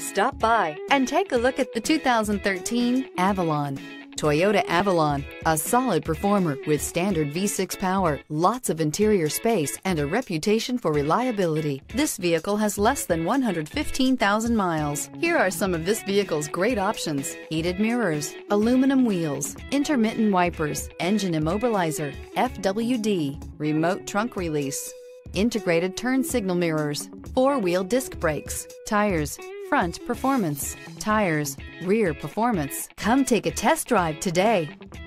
Stop by and take a look at the 2013 Avalon. Toyota Avalon, a solid performer with standard V6 power, lots of interior space, and a reputation for reliability. This vehicle has less than 115,000 miles. Here are some of this vehicle's great options: heated mirrors, aluminum wheels, intermittent wipers, engine immobilizer, FWD, remote trunk release, integrated turn signal mirrors, four-wheel disc brakes, tires, front performance, tires, rear performance. Come take a test drive today.